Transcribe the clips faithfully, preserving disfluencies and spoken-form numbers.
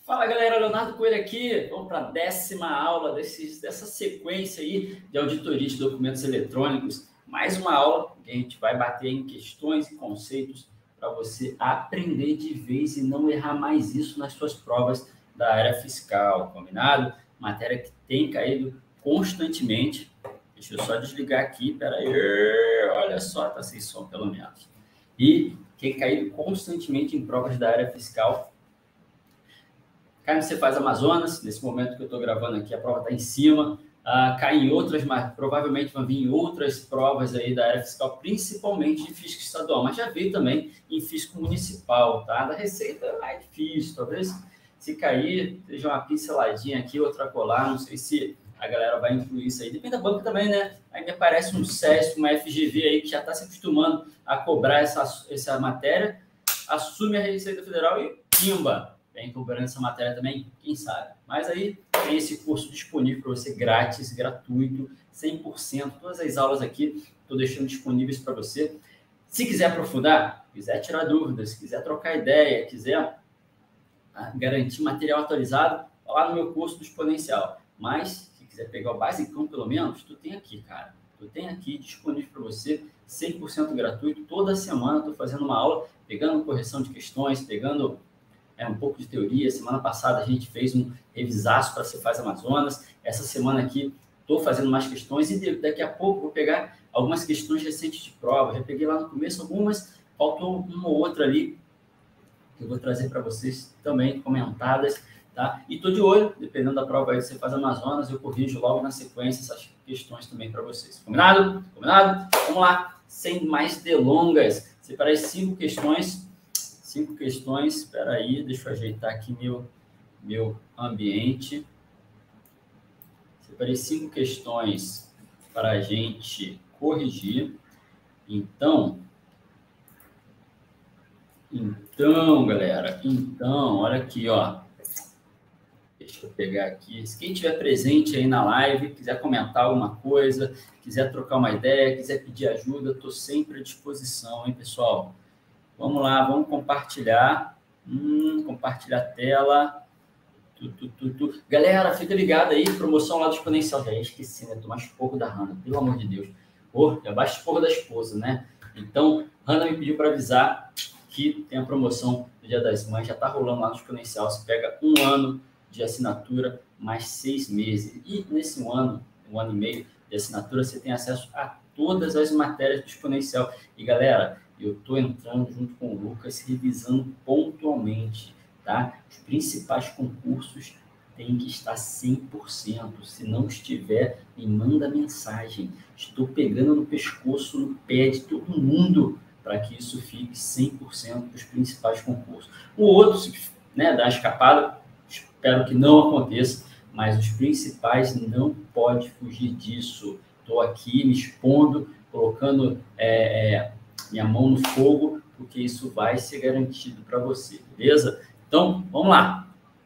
Fala galera, Leonardo Coelho aqui. Vamos para a décima aula desse, dessa sequência aí de auditoria de documentos eletrônicos. Mais uma aula que a gente vai bater em questões e conceitos para você aprender de vez e não errar mais isso nas suas provas da área fiscal, combinado? Matéria que tem caído constantemente. Deixa eu só desligar aqui, peraí. Olha só, tá sem som pelo menos. E tem caído constantemente em provas da área fiscal. Cai no Cefaz Amazonas, nesse momento que eu estou gravando aqui, a prova está em cima. Uh, cai em outras, mas provavelmente vão vir outras provas aí da área fiscal, principalmente de fisco estadual, mas já veio também em fisco municipal, tá? Da Receita é mais difícil, talvez se cair, seja uma pinceladinha aqui, outra colar, não sei se a galera vai incluir isso aí. Depende da banca também, né? Aí me aparece um SESC, uma F G V aí que já está se acostumando a cobrar essa, essa matéria, assume a Receita Federal e pimba! Vem cobrando essa matéria também, quem sabe. Mas aí tem esse curso disponível para você, grátis, gratuito, cem por cento. Todas as aulas aqui estou deixando disponíveis para você. Se quiser aprofundar, quiser tirar dúvidas, quiser trocar ideia, quiser garantir material atualizado, vai lá no meu curso do Exponencial. Mas, se quiser pegar o basicão pelo menos, tu tem aqui, cara. Tu tem aqui disponível para você, cem por cento gratuito. Toda semana estou fazendo uma aula, pegando correção de questões, pegando... É um pouco de teoria. Semana passada a gente fez um revisaço para Cefaz Amazonas. Essa semana aqui estou fazendo mais questões e daqui a pouco vou pegar algumas questões recentes de prova. Já peguei lá no começo algumas, faltou uma ou outra ali que eu vou trazer para vocês também comentadas, tá? E estou de olho, dependendo da prova aí de Cefaz Amazonas, eu corrijo logo na sequência essas questões também para vocês. Combinado? Combinado? Vamos lá, sem mais delongas. Separei cinco questões. Cinco questões, espera aí, deixa eu ajeitar aqui meu, meu ambiente. Separei cinco questões para a gente corrigir. Então, então, galera, então, olha aqui, ó. Deixa eu pegar aqui. Se quem estiver presente aí na live, quiser comentar alguma coisa, quiser trocar uma ideia, quiser pedir ajuda, estou sempre à disposição, hein, pessoal? Vamos lá, vamos compartilhar. Hum, compartilhar a tela. Tu, tu, tu, tu. Galera, fica ligado aí, promoção lá do Exponencial. Já esqueci, né? Tomar esporro da Hanna, pelo amor de Deus. Pô, já baixa esporro da esposa, né? Então, Hanna me pediu para avisar que tem a promoção do Dia das Mães. Já tá rolando lá no Exponencial. Você pega um ano de assinatura, mais seis meses. E nesse um ano, um ano e meio de assinatura, você tem acesso a todas as matérias do Exponencial. E, galera, eu estou entrando junto com o Lucas, revisando pontualmente, tá? Os principais concursos têm que estar cem por cento. Se não estiver, me manda mensagem. Estou pegando no pescoço, no pé de todo mundo, para que isso fique cem por cento dos principais concursos. O outro, né, dá uma escapada, espero que não aconteça, mas os principais não pode fugir disso. Estou aqui me expondo, colocando... É, é, minha mão no fogo, porque isso vai ser garantido para você, beleza? Então, vamos lá.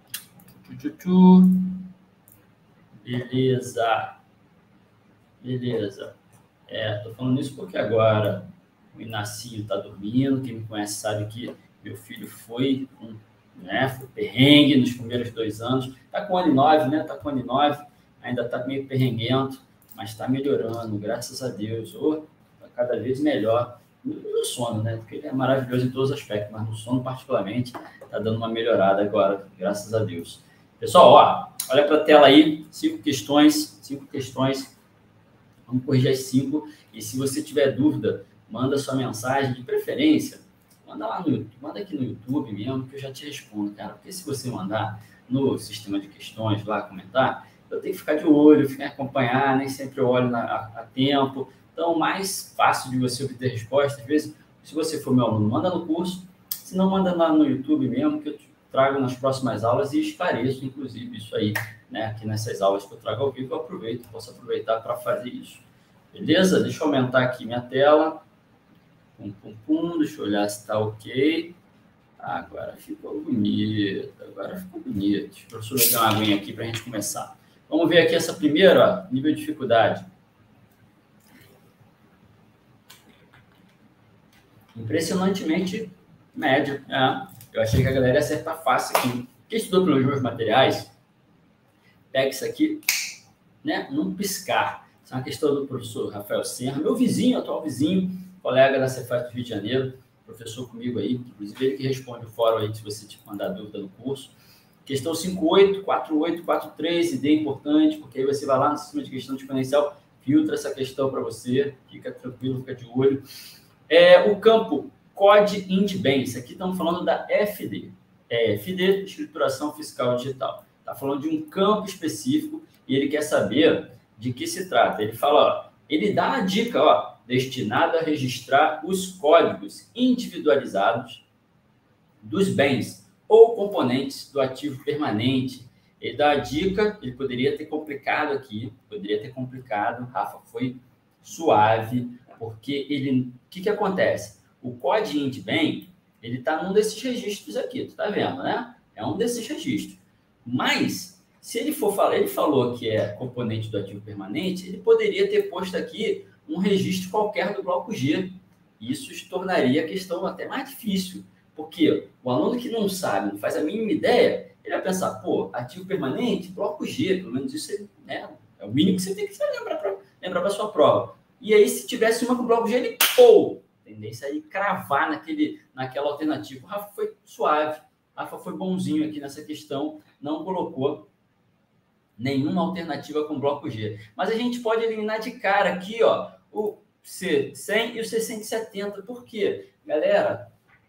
Beleza. Beleza. É, tô falando isso porque agora o Inacinho tá dormindo. Quem me conhece sabe que meu filho foi, um, né, foi perrengue nos primeiros dois anos. Tá com ano nove, né? Tá com ano nove, ainda tá meio perrenguento, mas tá melhorando, graças a Deus. Oh, tá cada vez melhor. No sono, né? Porque ele é maravilhoso em todos os aspectos, mas no sono, particularmente, tá dando uma melhorada agora, graças a Deus. Pessoal, ó, olha para a tela aí, cinco questões, cinco questões. Vamos corrigir as cinco. E se você tiver dúvida, manda sua mensagem, de preferência, manda lá no YouTube, manda aqui no YouTube mesmo, que eu já te respondo, cara. Porque se você mandar no sistema de questões lá, comentar, eu tenho que ficar de olho, ficar acompanhar, nem sempre eu olho na, a, a tempo. Então, mais fácil de você obter resposta, às vezes, se você for meu aluno, manda no curso, se não, manda lá no YouTube mesmo, que eu trago nas próximas aulas e esclareço, inclusive, isso aí, né? Aqui nessas aulas que eu trago ao vivo, eu aproveito, posso aproveitar para fazer isso. Beleza? Deixa eu aumentar aqui minha tela. Pum, pum, pum, deixa eu olhar se está ok. Agora ficou bonito, agora ficou bonito. Deixa eu só beber uma aguinha aqui para a gente começar. Vamos ver aqui essa primeira, ó, nível de dificuldade. Impressionantemente médio. É. Eu achei que a galera ia acertar fácil aqui. Quem estudou pelos meus materiais, pega isso aqui, né, num piscar. Isso é uma questão do professor Rafael Serra, meu vizinho, atual vizinho, colega da Cefaz do Rio de Janeiro, professor comigo aí, inclusive ele que responde o fórum aí, se você te mandar dúvida no curso. Questão cinco oito, quatro oito, quatro três, ideia importante, porque aí você vai lá no sistema de questão exponencial, filtra essa questão para você, fica tranquilo, fica de olho. É, o campo C O D I N T B E M, isso aqui estamos falando da F D, é, F D, Escrituração Fiscal Digital. Está falando de um campo específico e ele quer saber de que se trata. Ele fala, ó, ele dá a dica, ó, destinado a registrar os códigos individualizados dos bens ou componentes do ativo permanente. Ele dá a dica, ele poderia ter complicado aqui, poderia ter complicado, Rafa foi suave, porque ele, o que que acontece? O C O D I N T B E M, ele está num desses registros aqui, tu tá vendo, né? É um desses registros. Mas, se ele for falar, ele falou que é componente do ativo permanente, ele poderia ter posto aqui um registro qualquer do bloco G. Isso se tornaria a questão até mais difícil, porque o aluno que não sabe, não faz a mínima ideia, ele vai pensar, pô, ativo permanente, bloco G, pelo menos isso é, né, é o mínimo que você tem que lembrar para lembrar para sua prova. E aí, se tivesse uma com bloco G, ele, pô, tendência aí cravar naquele, naquela alternativa. O Rafa foi suave, o Rafa foi bonzinho aqui nessa questão, não colocou nenhuma alternativa com bloco G. Mas a gente pode eliminar de cara aqui, ó, o C cem e o C cento e setenta. Por quê? Galera,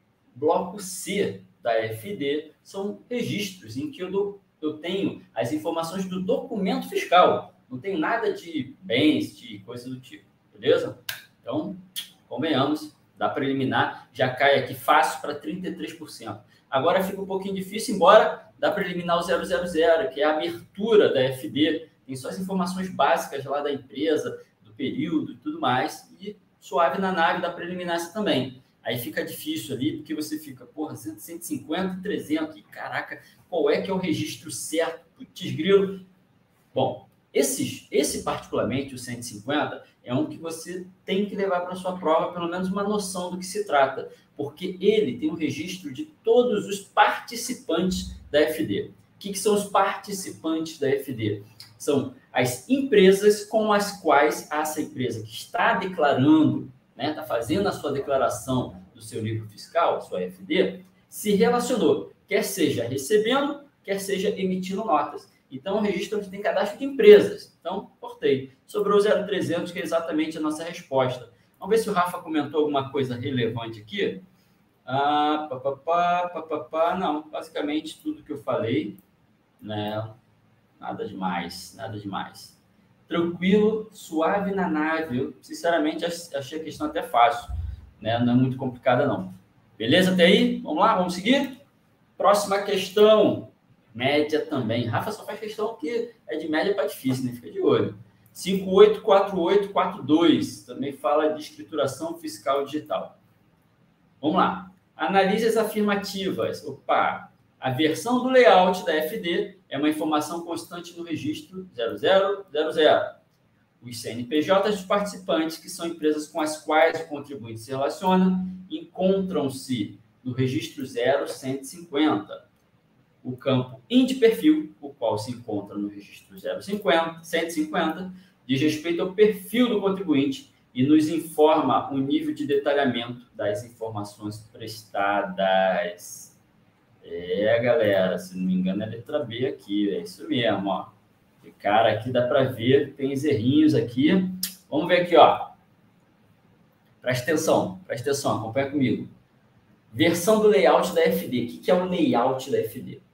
bloco C da F D são registros em que eu, do, eu tenho as informações do documento fiscal. Não tem nada de bens, de coisa do tipo, beleza? Então, convenhamos, dá para eliminar, já cai aqui fácil para trinta e três por cento. Agora fica um pouquinho difícil, embora dá para eliminar o zero zero zero, que é a abertura da F D, tem só as informações básicas lá da empresa, do período e tudo mais, e suave na nave dá para eliminar essa também. Aí fica difícil ali, porque você fica, porra, cento e cinquenta e trezentos, e caraca, qual é que é o registro certo? Putz, grilo. Bom, esses, esse particularmente, o cento e cinquenta, é um que você tem que levar para a sua prova pelo menos uma noção do que se trata, porque ele tem um registro de todos os participantes da F D. O que, que são os participantes da F D? São as empresas com as quais essa empresa que está declarando, né, está fazendo a sua declaração do seu livro fiscal, sua F D, se relacionou, quer seja recebendo, quer seja emitindo notas. Então, o registro onde tem cadastro de empresas. Então, cortei. Sobrou zero trezentos, que é exatamente a nossa resposta. Vamos ver se o Rafa comentou alguma coisa relevante aqui. Ah, papapá, papapá. Não, basicamente tudo que eu falei, né? Nada demais, nada demais. Tranquilo, suave na nave. Eu, sinceramente, achei a questão até fácil, né? Não é muito complicada, não. Beleza até aí? Vamos lá, vamos seguir? Próxima questão. Média também. Rafa só faz questão que é de média para difícil, né? Fica de olho. cinco oito quatro oito quatro dois. Também fala de escrituração fiscal digital. Vamos lá. Analise as afirmativas. Opa! A versão do layout da F D é uma informação constante no registro zero zero zero zero. Os C N P Js dos participantes, que são empresas com as quais o contribuinte se relaciona, encontram-se no registro zero cento e cinquenta. O campo I N D perfil, o qual se encontra no registro zero cinquenta, cento e cinquenta, diz respeito ao perfil do contribuinte e nos informa o nível de detalhamento das informações prestadas. É, galera, se não me engano é a letra B aqui, é isso mesmo, ó. De cara aqui dá para ver, tem os errinhos aqui. Vamos ver aqui, ó. Presta atenção, presta atenção, acompanha comigo. Versão do layout da F D. O que é o layout da F D?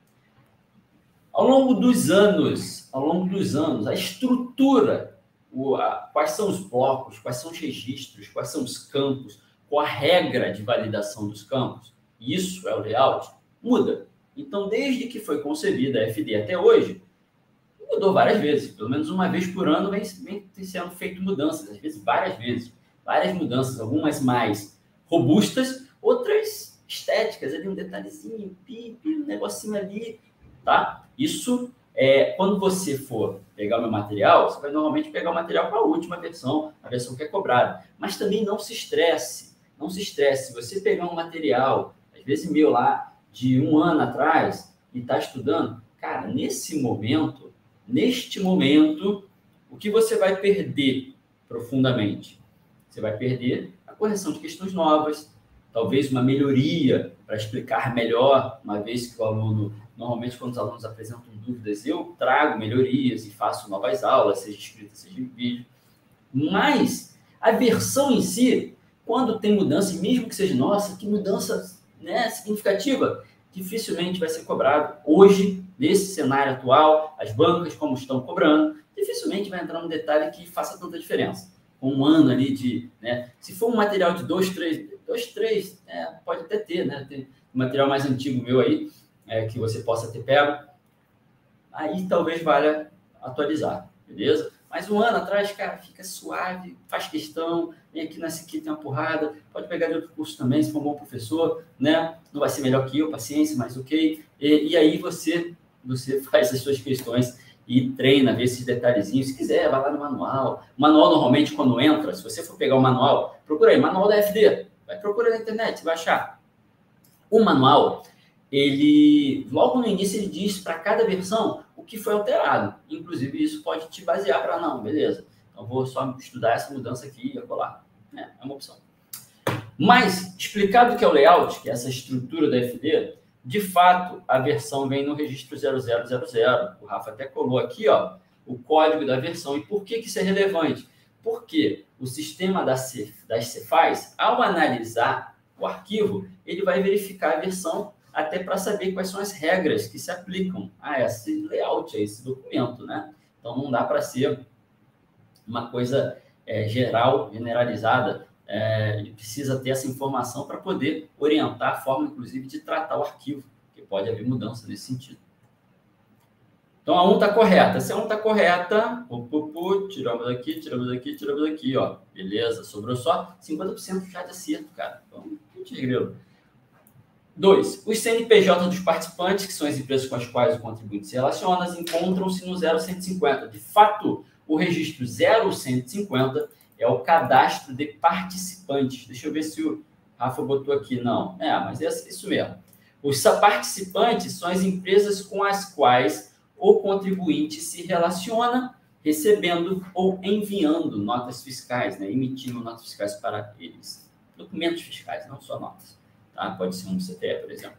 Ao longo dos anos, ao longo dos anos, a estrutura, o, a, quais são os blocos, quais são os registros, quais são os campos, qual a regra de validação dos campos, isso é o layout, muda. Então, desde que foi concebida a F D até hoje, mudou várias vezes, pelo menos uma vez por ano vem, vem sendo feito mudanças, às vezes várias vezes, várias mudanças, algumas mais robustas, outras estéticas, ali um detalhezinho, pi, pi, um negocinho ali, tá? Isso, é, quando você for pegar o meu material, você vai normalmente pegar o material para a última versão, a versão que é cobrada. Mas também não se estresse, não se estresse. Se você pegar um material, às vezes meu lá, de um ano atrás, e está estudando, cara, nesse momento, neste momento, o que você vai perder profundamente? Você vai perder a correção de questões novas, talvez uma melhoria para explicar melhor, uma vez que o aluno, normalmente quando os alunos apresentam dúvidas, eu trago melhorias e faço novas aulas, seja escrita, seja em vídeo. Mas a versão em si, quando tem mudança, e mesmo que seja, nossa, que mudança, né, significativa, dificilmente vai ser cobrado. Hoje, nesse cenário atual, as bancas, como estão cobrando, dificilmente vai entrar um detalhe que faça tanta diferença. Com um ano ali de, né, se for um material de dois, três, dois, três, é, pode até ter, né, tem um material mais antigo meu aí, é, que você possa ter pego, aí talvez valha atualizar, beleza? Mas um ano atrás, cara, fica suave, faz questão, vem aqui nessa aqui, tem uma porrada, pode pegar de outro curso também, se for um bom professor, né? Não vai ser melhor que eu, paciência, mas ok. E, e aí você, você faz as suas questões e treina, vê esses detalhezinhos. Se quiser, vai lá no manual. O manual, normalmente, quando entra, se você for pegar o manual, procura aí, manual da F D. Vai procurar na internet, você vai achar. O manual, ele, logo no início, ele diz para cada versão o que foi alterado. Inclusive, isso pode te basear para, não, beleza, então vou só estudar essa mudança aqui e colar. É, é uma opção. Mas, explicado o que é o layout, que é essa estrutura da F D, de fato, a versão vem no registro zero zero zero zero. O Rafa até colou aqui, ó, o código da versão. E por que, que isso é relevante? Porque o sistema das Cefaz, ao analisar o arquivo, ele vai verificar a versão até para saber quais são as regras que se aplicam a esse layout, a esse documento, né? Então, não dá para ser uma coisa é, geral, generalizada. É, ele precisa ter essa informação para poder orientar a forma, inclusive, de tratar o arquivo, que pode haver mudança nesse sentido. Então, a um está correta. Se a um está correta, pu, pu, pu, tiramos aqui, tiramos aqui, tiramos aqui, ó. Beleza, sobrou só cinquenta por cento já de acerto, cara. Então, não tinha grilo. Dois, os C N P J dos participantes, que são as empresas com as quais o contribuinte se relaciona, encontram-se no zero cento e cinquenta. De fato, o registro zero cento e cinquenta é o cadastro de participantes. Deixa eu ver se o Rafa botou aqui. Não, é, mas é isso mesmo. Os participantes são as empresas com as quais o contribuinte se relaciona, recebendo ou enviando notas fiscais, né? Emitindo notas fiscais para eles. Documentos fiscais, não só notas. Tá? Pode ser um C T E, por exemplo.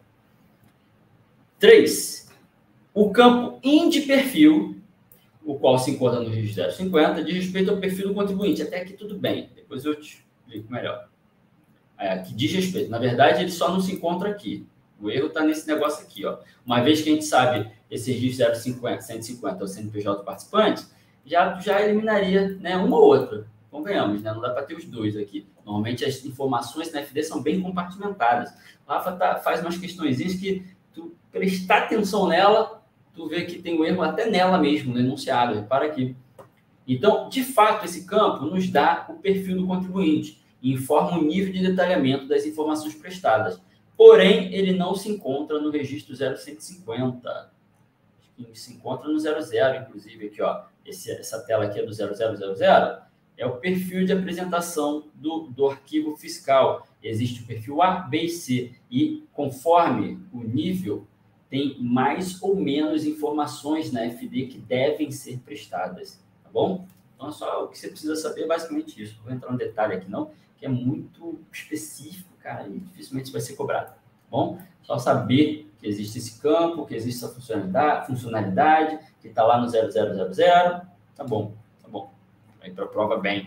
Três, o campo indi perfil, o qual se encontra no registro zero cinquenta, diz respeito ao perfil do contribuinte. Até aqui tudo bem, depois eu te explico melhor. É, que diz respeito. Na verdade, ele só não se encontra aqui. O erro está nesse negócio aqui, ó. Uma vez que a gente sabe esse registro zero cinquenta, cento e cinquenta é o C N P J do participante, já, já eliminaria, né, uma ou outra. Convenhamos, né? Não dá para ter os dois aqui. Normalmente as informações na F D são bem compartimentadas. O Rafa tá, faz umas questõezinhas que tu prestar atenção nela, tu vê que tem um erro até nela mesmo, no enunciado. Repara aqui. Então, de fato, esse campo nos dá o perfil do contribuinte e informa o nível de detalhamento das informações prestadas. Porém, ele não se encontra no registro zero cento e cinquenta. Ele se encontra no zero zero, inclusive, aqui, ó. Esse, essa tela aqui é do zero zero zero zero. É o perfil de apresentação do, do arquivo fiscal. Existe o perfil A, B e C. E conforme o nível, tem mais ou menos informações na F D que devem ser prestadas. Tá bom? Então, é só o que você precisa saber, basicamente isso. Não vou entrar no detalhe aqui, não, que é muito específico, cara, e dificilmente vai ser cobrado. Tá bom? Só saber que existe esse campo, que existe essa funcionalidade, funcionalidade que está lá no zero zero zero zero. Tá bom. Aí para a prova bem.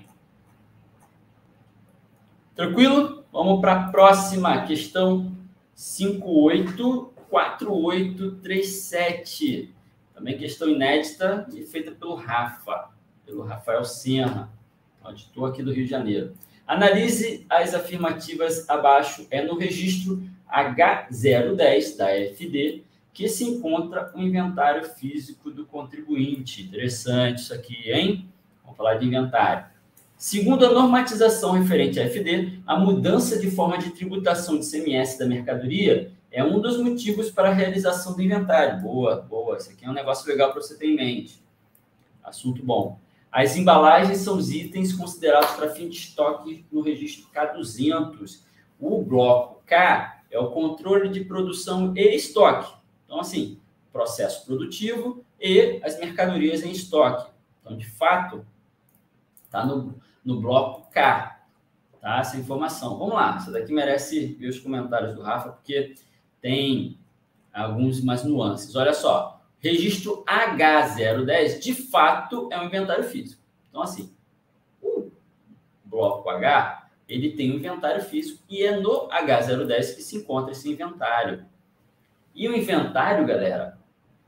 Tranquilo? Vamos para a próxima questão cinco oito quatro oito três sete. Também questão inédita e feita pelo Rafa, pelo Rafael Senra, auditor aqui do Rio de Janeiro. Analise as afirmativas abaixo. É no registro H zero dez da F D que se encontra o inventário físico do contribuinte. Interessante isso aqui, hein? Vamos falar de inventário. Segundo a normatização referente à F D, a mudança de forma de tributação de I C M S da mercadoria é um dos motivos para a realização do inventário. Boa, boa. Isso aqui é um negócio legal para você ter em mente. Assunto bom. As embalagens são os itens considerados para fim de estoque no registro K duzentos. O bloco K é o controle de produção e estoque. Então, assim, processo produtivo e as mercadorias em estoque. Então, de fato, está no, no bloco K, tá? Essa informação. Vamos lá, isso daqui merece ver os comentários do Rafa, porque tem alguns mais nuances. Olha só, registro H zero dez, de fato, é um inventário físico. Então, assim, o bloco H, ele tem um inventário físico e é no H zero dez que se encontra esse inventário. E o inventário, galera,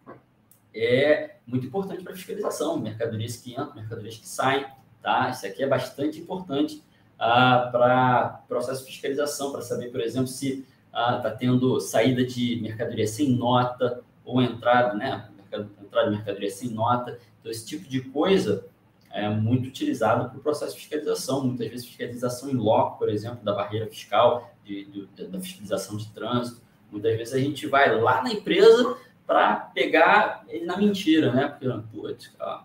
é muito importante para fiscalização. Mercadorias que entram, mercadorias que saem, tá? Isso aqui é bastante importante ah, para processo de fiscalização, para saber, por exemplo, se está ah, tendo saída de mercadoria sem nota ou entrada, né? Entrada de mercadoria sem nota. Então, esse tipo de coisa é muito utilizado para o processo de fiscalização. Muitas vezes, fiscalização em loco, por exemplo, da barreira fiscal, de, de, da fiscalização de trânsito. Muitas vezes a gente vai lá na empresa para pegar ele na mentira, né? Porque, putz, tá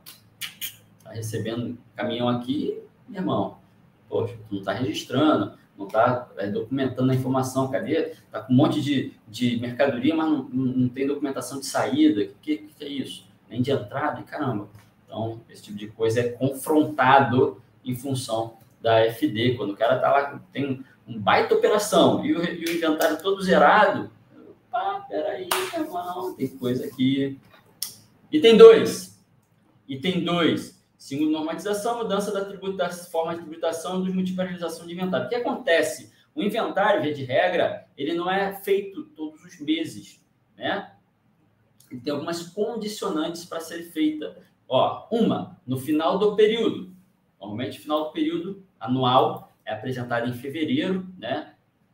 recebendo caminhão aqui, meu irmão, poxa, não está registrando, não está é, documentando a informação, cadê? Está com um monte de, de mercadoria, mas não, não tem documentação de saída. O que, que, que é isso? Nem de entrada, caramba. Então, esse tipo de coisa é confrontado em função da F D. Quando o cara está lá, tem um baita operação e o, e o inventário todo zerado, opa, peraí, não, tem coisa aqui. Item dois. Item dois. Segundo normatização, mudança da tributa, forma de tributação e dos motivos para realização de inventário. O que acontece? O inventário, via de regra, ele não é feito todos os meses, né? Ele tem algumas condicionantes para ser feita. Ó, uma, no final do período. Normalmente, o final do período anual é apresentado em fevereiro, né?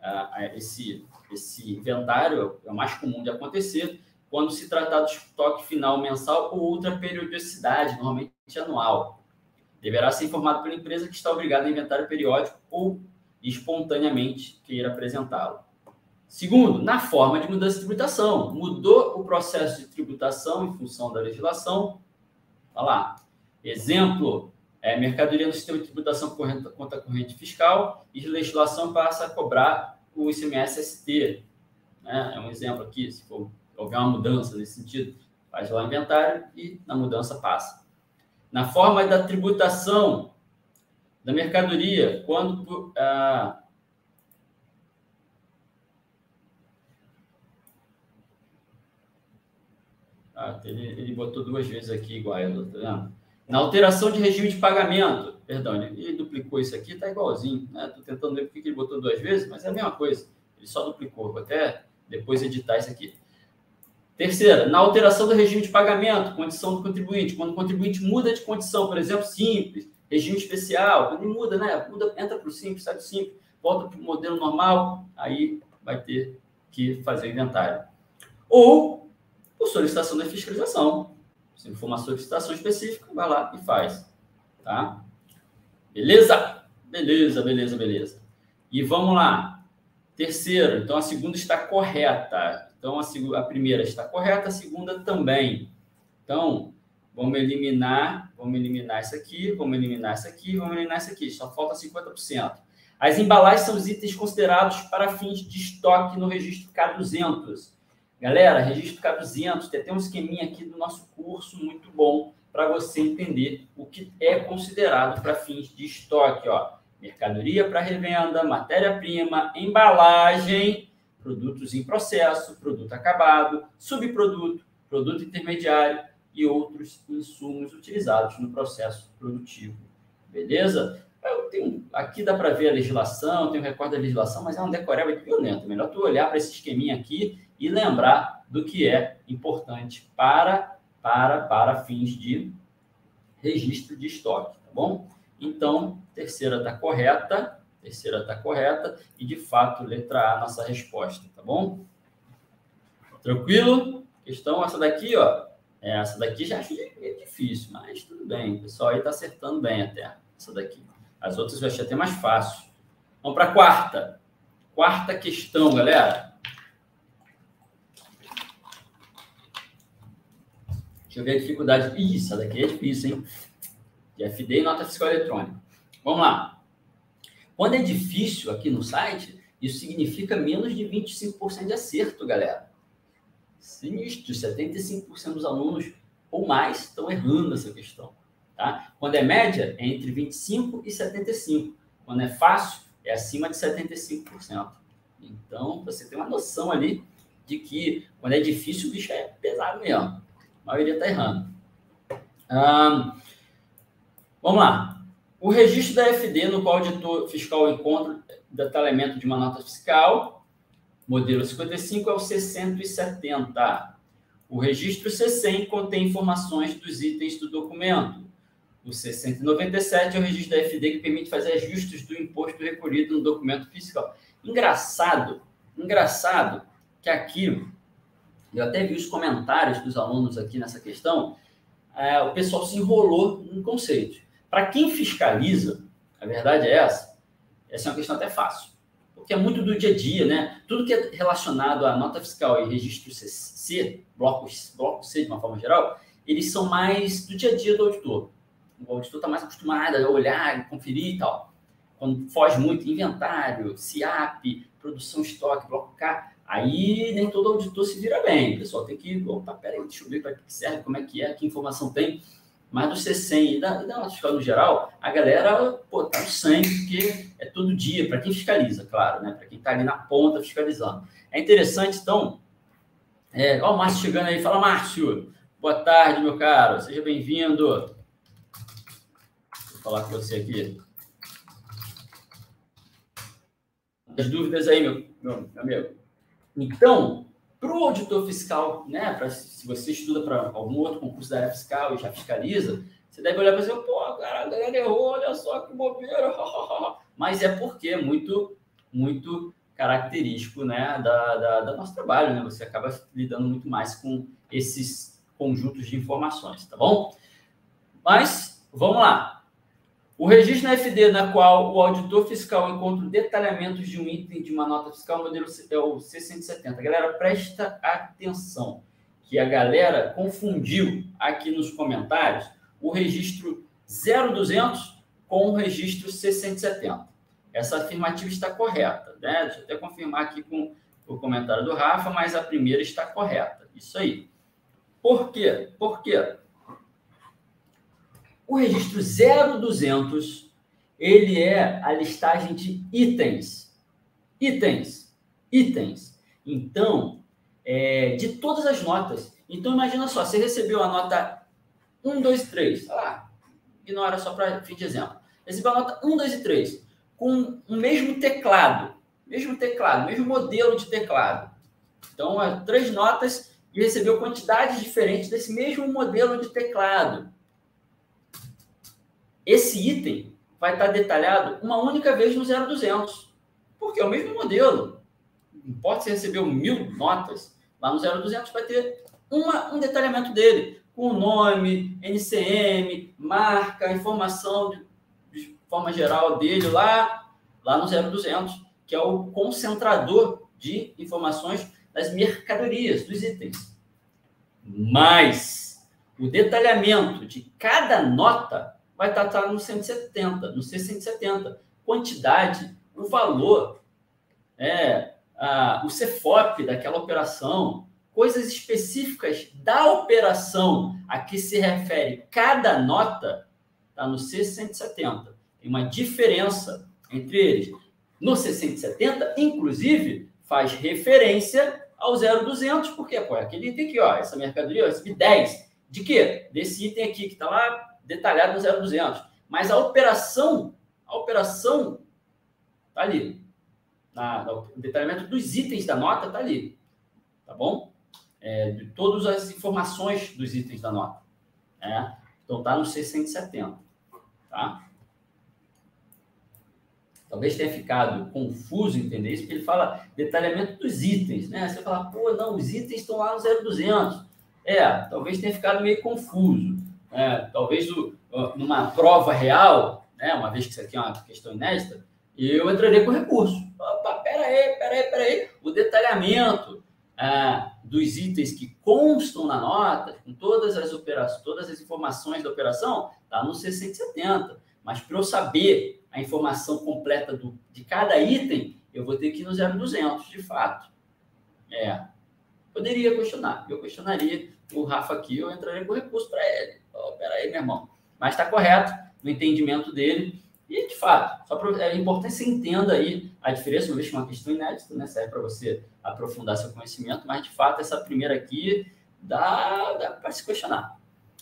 Esse, esse inventário é o mais comum de acontecer quando se tratar do estoque final mensal ou outra periodicidade, normalmente anual. Deverá ser informado pela empresa que está obrigada a inventário periódico ou espontaneamente queira apresentá-lo. Segundo, na forma de mudança de tributação. Mudou o processo de tributação em função da legislação. Olha lá. Exemplo, é, mercadoria no sistema de tributação corrente, conta corrente fiscal e legislação passa a cobrar o I C M S S T. Né? É um exemplo aqui, se for houver uma mudança nesse sentido, faz lá o inventário e na mudança passa. Na forma da tributação da mercadoria, quando... Ah, ah, ele, ele botou duas vezes aqui igual a ela, tá vendo? Na alteração de regime de pagamento, perdão, ele, ele duplicou isso aqui, tá igualzinho, né? Estou tentando ver porque ele botou duas vezes, mas é a mesma coisa. Ele só duplicou, vou até depois editar isso aqui. Terceira, na alteração do regime de pagamento, condição do contribuinte. Quando o contribuinte muda de condição, por exemplo, simples, regime especial, quando ele muda, né? Muda, entra para o simples, sai do simples, volta para o modelo normal, aí vai ter que fazer o inventário. Ou por solicitação da fiscalização. Se for uma solicitação específica, vai lá e faz. Tá? Beleza? Beleza, beleza, beleza. E vamos lá. Terceiro, então a segunda está correta. Então, a, segunda, a primeira está correta, a segunda também. Então, vamos eliminar, vamos eliminar isso aqui, vamos eliminar isso aqui, vamos eliminar isso aqui. Só falta cinquenta por cento. As embalagens são os itens considerados para fins de estoque no registro K duzentos. Galera, registro K duzentos, tem até um esqueminha aqui do nosso curso muito bom para você entender o que é considerado para fins de estoque. Ó. Mercadoria para revenda, matéria-prima, embalagem, produtos em processo, produto acabado, subproduto, produto intermediário e outros insumos utilizados no processo produtivo. Beleza? Eu tenho, aqui dá para ver a legislação, tem um recorde da legislação, mas é uma decoreba violenta. Melhor tu olhar para esse esqueminha aqui e lembrar do que é importante para, para, para fins de registro de estoque, tá bom? Então, terceira está correta. Terceira está correta e, de fato, letra A, nossa resposta, tá bom? Tranquilo? Questão essa daqui, ó. Essa daqui já acho difícil, mas tudo bem. O pessoal aí está acertando bem até essa daqui. As outras eu achei até mais fácil. Vamos para a quarta. Quarta questão, galera. Deixa eu ver a dificuldade. Ih, essa daqui é difícil, hein? De F D e nota fiscal eletrônica. Vamos lá. Quando é difícil aqui no site, isso significa menos de vinte e cinco por cento de acerto, galera. Sinistro, setenta e cinco por cento dos alunos ou mais estão errando essa questão. Tá? Quando é média, é entre vinte e cinco por cento e setenta e cinco por cento. Quando é fácil, é acima de setenta e cinco por cento. Então, você tem uma noção ali de que quando é difícil, o bicho é pesado mesmo. A maioria está errando. Ah, vamos lá. O registro da F D, no qual o auditor fiscal encontra detalhamento de uma nota fiscal, modelo cinquenta e cinco, é o C cento e setenta. O registro C cem contém informações dos itens do documento. O C cento e noventa e sete é o registro da F D que permite fazer ajustes do imposto recolhido no documento fiscal. Engraçado, engraçado que aqui, eu até vi os comentários dos alunos aqui nessa questão, é, o pessoal se enrolou no conceito. Para quem fiscaliza, a verdade é essa, essa é uma questão até fácil, porque é muito do dia a dia, né? Tudo que é relacionado à nota fiscal e registro C, bloco, bloco C de uma forma geral, eles são mais do dia a dia do auditor. O auditor está mais acostumado a olhar, conferir e tal. Quando foge muito, inventário, C I A P, produção, estoque, bloco K, aí nem todo auditor se vira bem. O pessoal tem que, opa, peraí, deixa eu ver para que serve, como é que é, que informação tem. Mas do C cem e da, e da nota fiscal no geral, a galera, pô, tá no sangue, porque é todo dia, para quem fiscaliza, claro, né? Para quem está ali na ponta fiscalizando. É interessante, então, é, ó, o Márcio chegando aí, fala, Márcio, boa tarde, meu caro, seja bem-vindo. Vou falar com você aqui. As dúvidas aí, meu, meu, meu amigo. Então, para o auditor fiscal, né, pra, se você estuda para algum outro concurso da área fiscal e já fiscaliza, você deve olhar para você, pô, cara, a galera errou, olha só que bobeira. Mas é porque é muito, muito característico, né, da, da, da nosso trabalho, né? Você acaba lidando muito mais com esses conjuntos de informações, tá bom? Mas, vamos lá. O registro na F D, na qual o auditor fiscal encontra detalhamentos de um item de uma nota fiscal, o modelo é o C cento e setenta. Galera, presta atenção, que a galera confundiu aqui nos comentários o registro zero duzentos com o registro C cento e setenta. Essa afirmativa está correta, né? Deixa eu até confirmar aqui com o comentário do Rafa, mas a primeira está correta. Isso aí. Por quê? Por quê? O registro zero duzentos, ele é a listagem de itens. Itens. Itens. Então, é, de todas as notas. Então, imagina só, você recebeu a nota um, dois, três. Olha lá, ignora só para fim de exemplo. Recebeu a nota um, dois e três, com o mesmo teclado. Mesmo teclado, mesmo modelo de teclado. Então, é, três notas e recebeu quantidades diferentes desse mesmo modelo de teclado. Esse item vai estar detalhado uma única vez no zero duzentos, porque é o mesmo modelo. Não importa se recebeu mil notas, lá no zero duzentos vai ter uma, um detalhamento dele, com o nome, N C M, marca, informação de, de forma geral dele lá, lá no zero duzentos, que é o concentrador de informações das mercadorias, dos itens. Mas o detalhamento de cada nota vai estar no cento e setenta, no C cento e setenta. Quantidade, o valor, é, a, o C F O P daquela operação, coisas específicas da operação a que se refere cada nota, está no C cento e setenta. Tem uma diferença entre eles. No C cento e setenta, inclusive, faz referência ao zero duzentos, porque pô, aquele item aqui, ó, essa mercadoria, eu recebi dez. De quê? Desse item aqui, que está lá detalhado no zero duzentos, mas a operação, a operação tá ali, na, na, o detalhamento dos itens da nota tá ali, tá bom? É, de todas as informações dos itens da nota, é, então tá no C cento e setenta, tá? Talvez tenha ficado confuso entender isso, porque ele fala detalhamento dos itens, né? Você fala, pô, não, os itens estão lá no zero duzentos. É, talvez tenha ficado meio confuso. É, talvez do, numa prova real, né, uma vez que isso aqui é uma questão inédita, eu entraria com recurso. Opa, peraí, peraí, peraí. O detalhamento ah, dos itens que constam na nota, com todas as operações, todas as informações da operação, está no C cento e setenta. Mas para eu saber a informação completa do, de cada item, eu vou ter que ir no zero duzentos, de fato. É. Poderia questionar. Eu questionaria o Rafa aqui, eu entraria com recurso para ele. Oh, peraí, meu irmão. Mas está correto no entendimento dele. E, de fato, só pra, é importante que você entenda aí a diferença, uma vez que é uma questão inédita, né? Serve para você aprofundar seu conhecimento, mas, de fato, essa primeira aqui dá, dá para se questionar.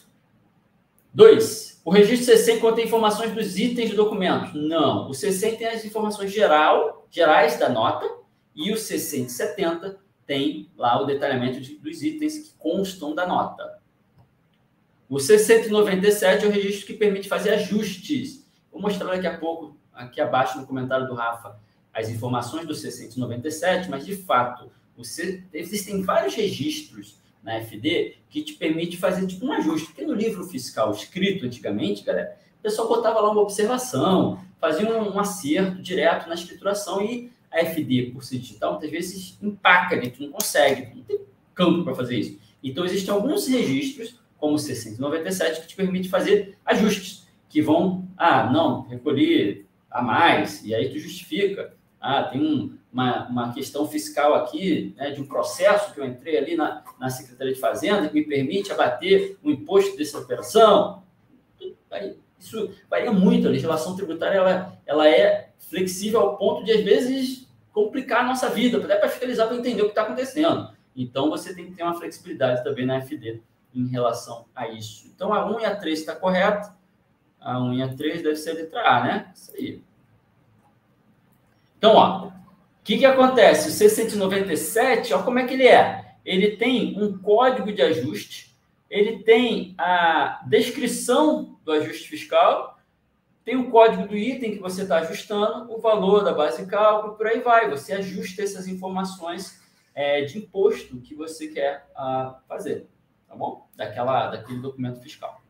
Dois, o registro C cem contém informações dos itens do documento? Não. O C cem tem as informações geral, gerais da nota e o C cento e setenta tem lá o detalhamento de, dos itens que constam da nota. O C cento e noventa e sete é o registro que permite fazer ajustes. Vou mostrar daqui a pouco, aqui abaixo no comentário do Rafa, as informações do C cento e noventa e sete, mas, de fato, o C... existem vários registros na F D que te permite fazer tipo um ajuste. Porque no livro fiscal escrito antigamente, galera, o pessoal botava lá uma observação, fazia um, um acerto direto na escrituração e a F D, por ser digital, muitas vezes empaca ali, tu não consegue, não tem campo para fazer isso. Então, existem alguns registros, como o C cento e noventa e sete, que te permite fazer ajustes, que vão, ah, não, recolhi a mais, e aí tu justifica. Ah, tem um, uma, uma questão fiscal aqui, né, de um processo que eu entrei ali na, na Secretaria de Fazenda, que me permite abater o imposto dessa operação. Isso varia muito, a legislação tributária ela, ela é flexível ao ponto de, às vezes, complicar a nossa vida, até para fiscalizar, para entender o que está acontecendo. Então, você tem que ter uma flexibilidade também na F D em relação a isso. Então, a um e a três está correta, a um e a três deve ser a letra A, né? Isso aí. Então, ó, o que, que acontece? O C cento e noventa e sete, ó, como é que ele é? Ele tem um código de ajuste, ele tem a descrição do ajuste fiscal, tem o código do item que você está ajustando, o valor da base de cálculo, por aí vai. Você ajusta essas informações é, de imposto que você quer a, fazer, tá bom? Daquela, daquele documento fiscal.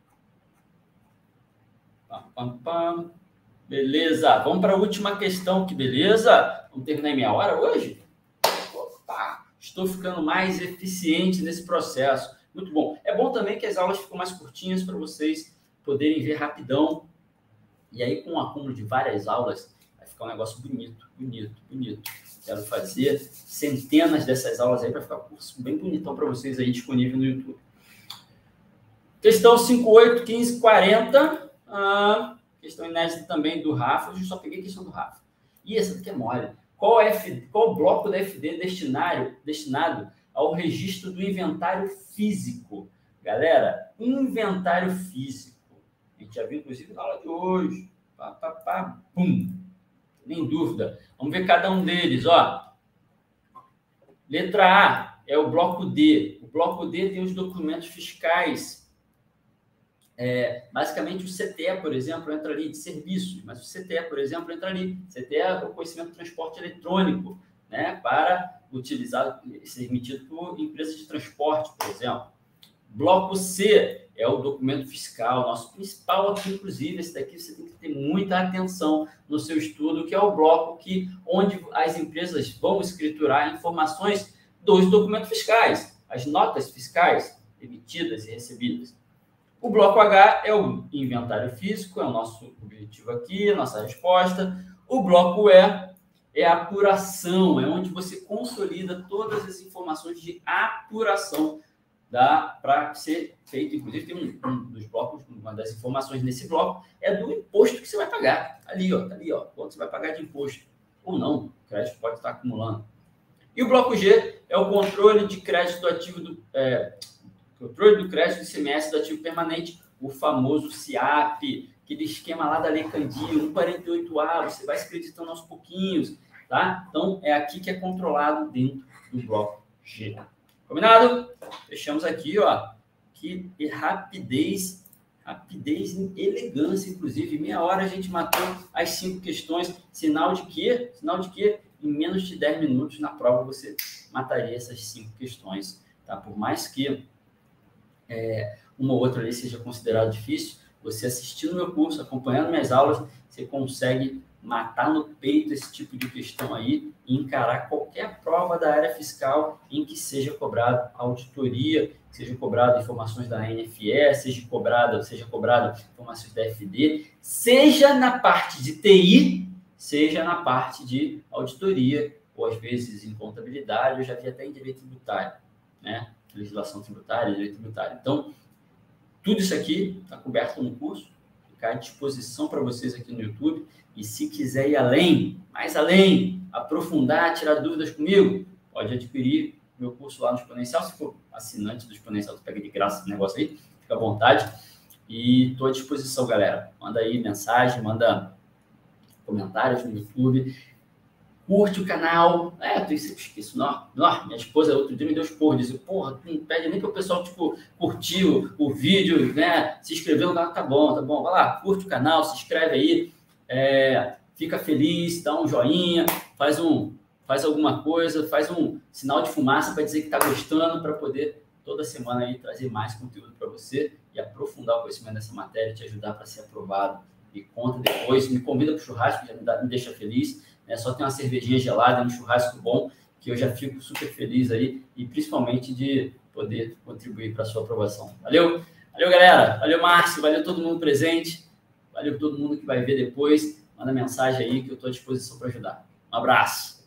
Pam, pam, pam. Beleza, vamos para a última questão, que beleza? Vamos terminar em meia hora hoje? Opa, estou ficando mais eficiente nesse processo. Muito bom. É bom também que as aulas ficam mais curtinhas para vocês poderem ver rapidão. E aí, com o acúmulo de várias aulas, vai ficar um negócio bonito, bonito, bonito. Quero fazer centenas dessas aulas aí para ficar um curso bem bonitão para vocês aí disponível no YouTube. Questão cinco, oito, quinze, quarenta. Ah, questão inédita também do Rafa. Eu só peguei a questão do Rafa. E essa daqui é mole. Qual, F, qual bloco da F D destinário, destinado ao registro do inventário físico? Galera, inventário físico. A gente já viu, inclusive, na aula de hoje. Pá, pá, pá, pum. Nem dúvida. Vamos ver cada um deles, ó. Letra A é o bloco D. O bloco D tem os documentos fiscais. É, basicamente, o C T E, por exemplo, entra ali de serviços, mas o C T E, por exemplo, entra ali. C T E é o conhecimento de transporte eletrônico, né, para utilizar, ser emitido por empresas de transporte, por exemplo. Bloco C é o documento fiscal, nosso principal aqui, inclusive, esse daqui você tem que ter muita atenção no seu estudo, que é o bloco que, onde as empresas vão escriturar informações dos documentos fiscais, as notas fiscais emitidas e recebidas. O bloco H é o inventário físico, é o nosso objetivo aqui, a nossa resposta. O bloco E é a apuração, é onde você consolida todas as informações de apuração para ser feito. Inclusive, tem um, um dos blocos, uma das informações nesse bloco é do imposto que você vai pagar. Ali, ó, tá ali, ó, quanto você vai pagar de imposto. Ou não, o crédito pode estar acumulando. E o bloco G é o controle de crédito ativo do... É, controle do crédito do I C M S do ativo permanente, o famoso C I A P, aquele esquema lá da Lei Candir, cento e quarenta e oito A, você vai se acreditando aos pouquinhos, tá? Então, é aqui que é controlado dentro do bloco G. Combinado? Fechamos aqui, ó. Que rapidez, rapidez e elegância, inclusive. Em meia hora a gente matou as cinco questões. Sinal de quê? Sinal de quê? Em menos de dez minutos na prova você mataria essas cinco questões, tá? Por mais que É, uma ou outra ali seja considerado difícil, você assistindo meu curso, acompanhando minhas aulas, você consegue matar no peito esse tipo de questão aí e encarar qualquer prova da área fiscal em que seja cobrado auditoria, seja cobrado informações da N F E, seja cobrado, seja cobrado informações da F D, seja na parte de T I, seja na parte de auditoria, ou às vezes em contabilidade, eu já vi até em direito tributário. né? Legislação tributária, direito tributário. Então, tudo isso aqui está coberto no curso, ficar à disposição para vocês aqui no YouTube. E se quiser ir além, mais além, aprofundar, tirar dúvidas comigo, pode adquirir meu curso lá no Exponencial. Se for assinante do Exponencial, tu pega de graça esse negócio aí, fica à vontade. E estou à disposição, galera. Manda aí mensagem, manda comentários no YouTube. Curte o canal. É, tu esqueci. Não, não, minha esposa outro dia me deu expor, disse, porra, não pede nem para o pessoal, tipo, curtir o, o vídeo, né? Se inscrever no canal, tá bom, tá bom. Vai lá, curte o canal, se inscreve aí. É, fica feliz, dá um joinha, faz um, faz alguma coisa, faz um sinal de fumaça para dizer que está gostando, para poder toda semana aí trazer mais conteúdo para você e aprofundar o conhecimento dessa matéria, te ajudar para ser aprovado. E conta depois, me convida para o churrasco, já me, dá, me deixa feliz, né? Só tem uma cervejinha gelada, um churrasco bom, que eu já fico super feliz aí e principalmente de poder contribuir para a sua aprovação. Valeu? Valeu, galera. Valeu, Márcio. Valeu todo mundo presente. Valeu todo mundo que vai ver depois. Manda mensagem aí que eu estou à disposição para ajudar. Um abraço.